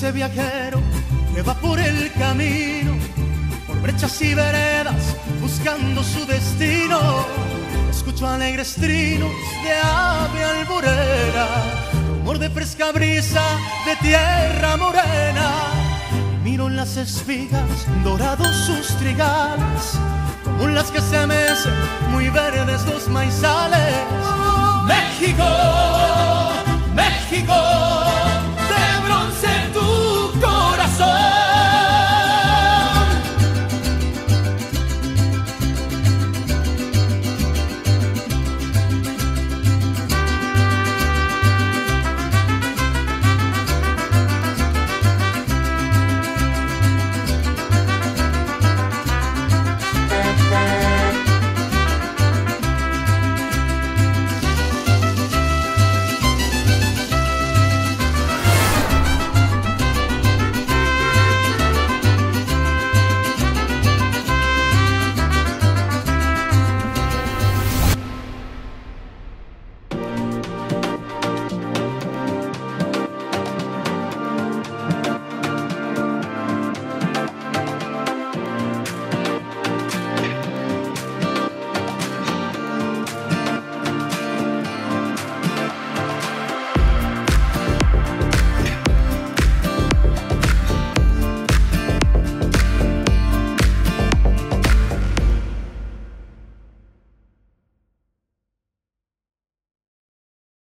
ese viajero que va por el camino, por brechas y veredas, buscando su destino. Escucho alegres trinos de ave alborera, rumor de fresca brisa de tierra morena. Miro en las espigas dorados sus trigales, como las que se mecen muy verdes los maizales.